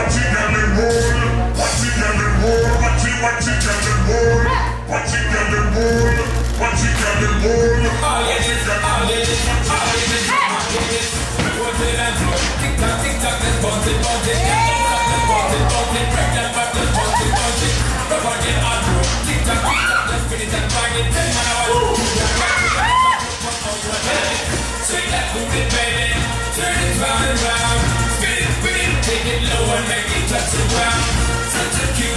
Watch it, girl, and roll. Watch it, girl, and roll. Watch it, girl, and roll. Watch it, girl, and roll. Watch it, girl, and roll. Oh yes, oh yes, oh yes, oh yes. Put it and flow. Tick tock, let's bounce it, bounce it. Let's bounce it, bounce it. Break that back, let's bounce it, bounce it. Rub on it on road. Tick tock, let's spin it and bang it. 10 man hours. Swing that booty, baby. Turn it round and round. Spin it, take it low and make it touch the ground. Such a cute